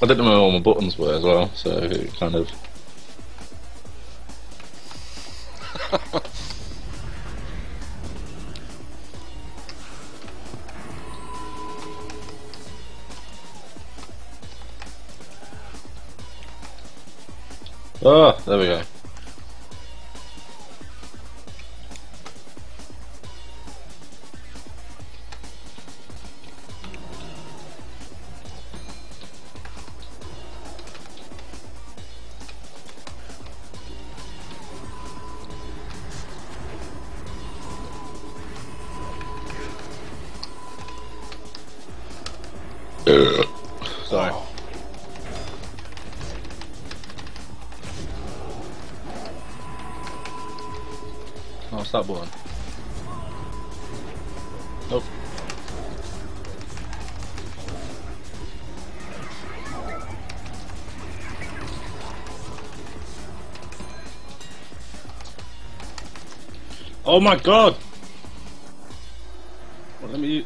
I didn't know where all my buttons were as well, so it kind of. Oh, there we go. Sorry. Oh, what's that button? Nope. Oh my god! Well, let me.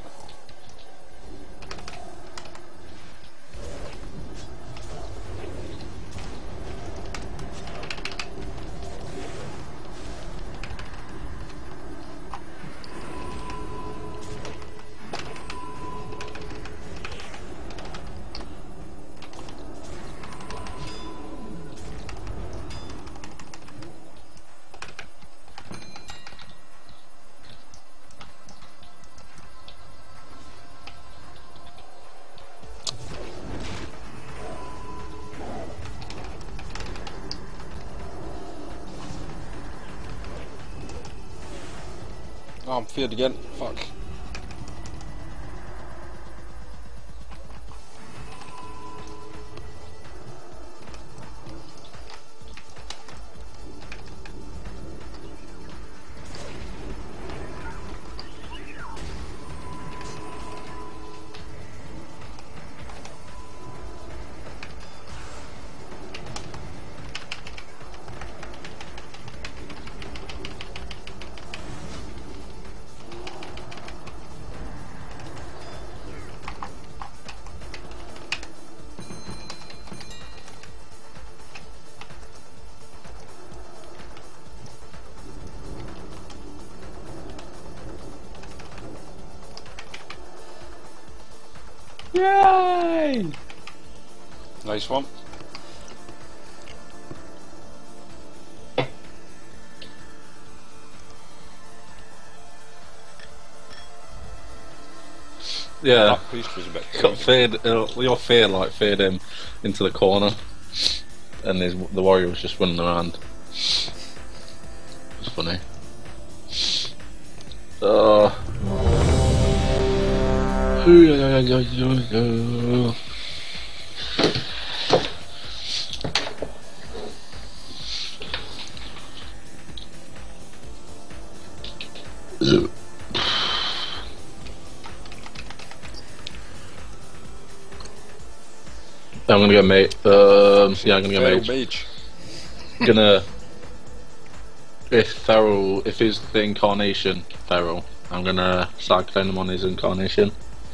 Oh, I'm feared again. Fuck. Yay! Nice one. Yeah. That priest was a bit Got feared. Your fear like feared him into the corner, and the warrior was just running around. It's funny. I'm gonna go mate. Yeah, I'm gonna go mage. Mage. Gonna if he's the incarnation feral, I'm gonna cyclone him on his incarnation.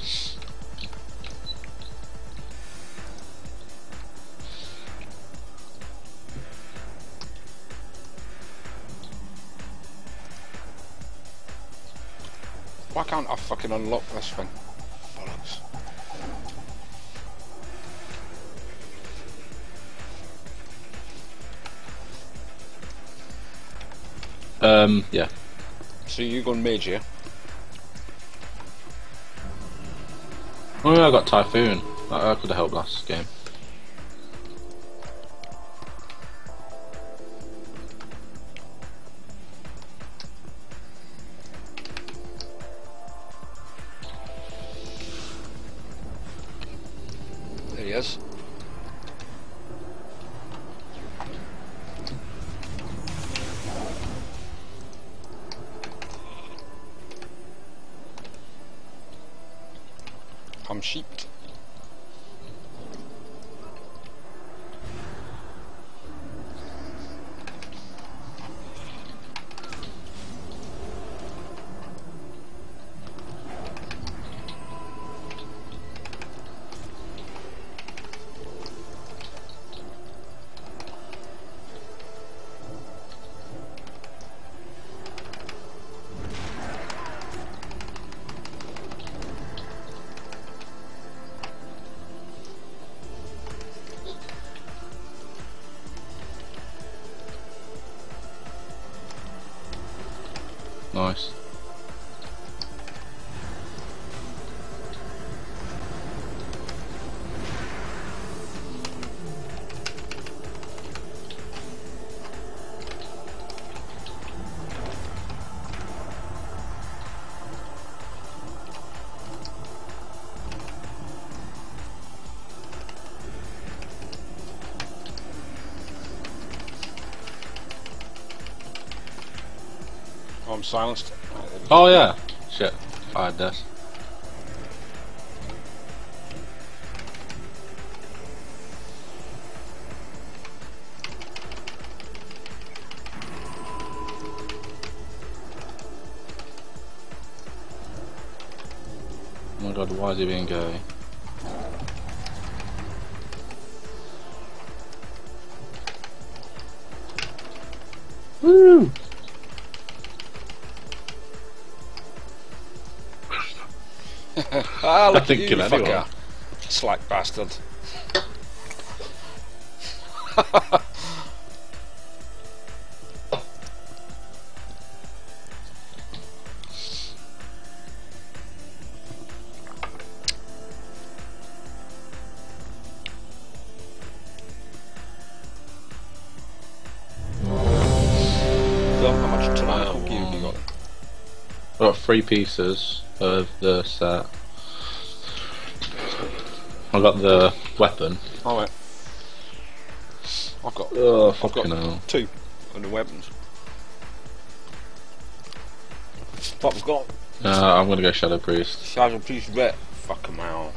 Why can't I fucking unlock this thing? Bollocks. Yeah. So you gone mage here? Oh, I got Typhoon. That could have helped last game. There he is. I'm sheep. Nice. Oh, I'm silenced. Oh yeah. Shit. I had this. Oh my god, why is he being gay? Woo! Ah, look I think at you, kill anyone. fucker. Slack bastard. So, how much tonight cookie have you got? I've got 3 pieces of the set. I got the weapon. Alright. I've got Oh, fucking hell. 2 of the weapons. What we've got? I'm gonna go Shadow Priest. Shadow Priest Ret. Fuck 'em out.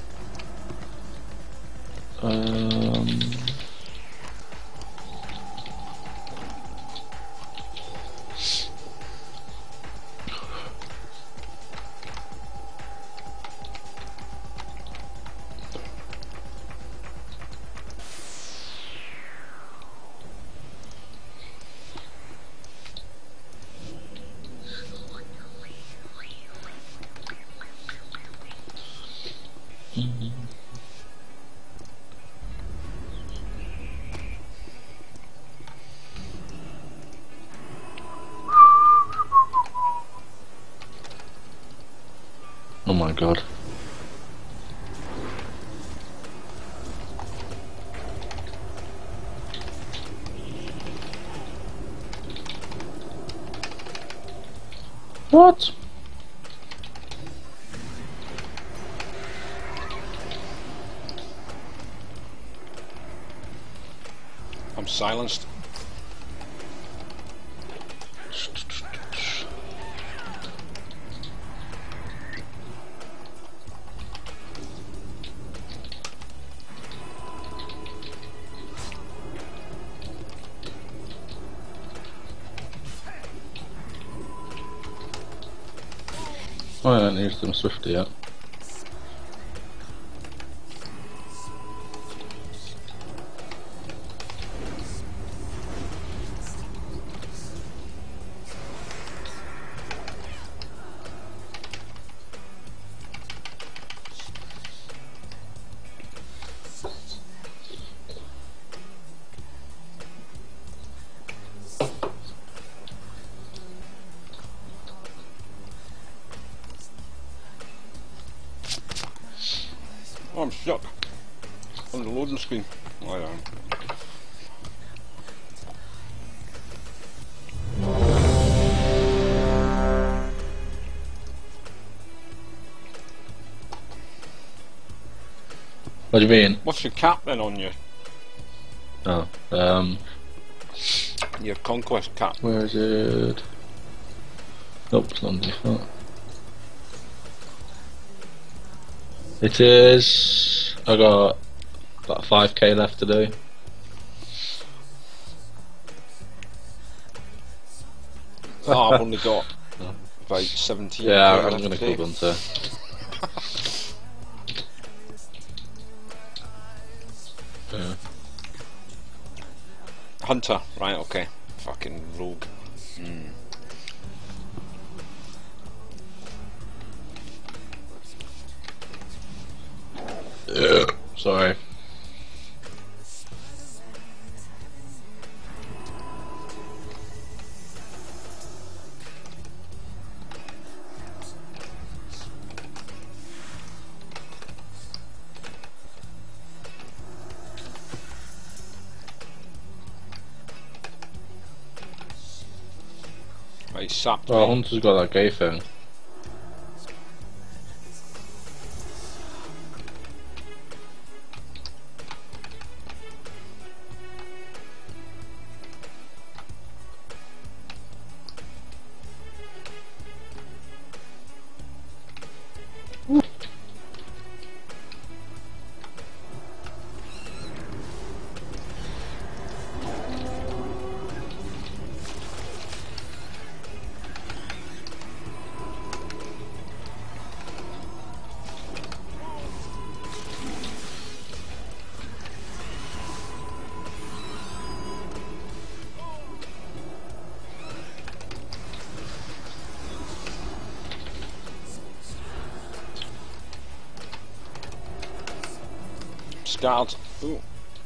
Oh my god. What? I'm silenced. Oh, I don't need some Swifty yet. Oh, I'm stuck on the loading screen. I am. What do you mean? What's your cap then on you? Oh, Your conquest cap. where is it? Nope, it's not on default. It is. I got about 5k left to do. Oh, I've only got about 17. Yeah, I'm left gonna to do. kill Gunter. Yeah. Hunter, right? Okay. Fucking rogue. Sorry. He sapped Oh, me. Hunter's got that gay thing. Scarred. Ooh.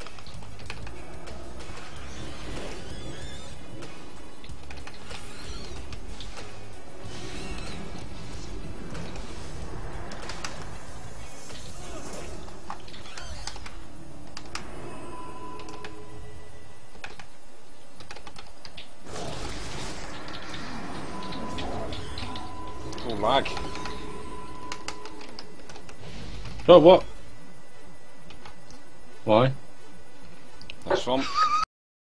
Oh, lag. Oh, what? Why? That's one.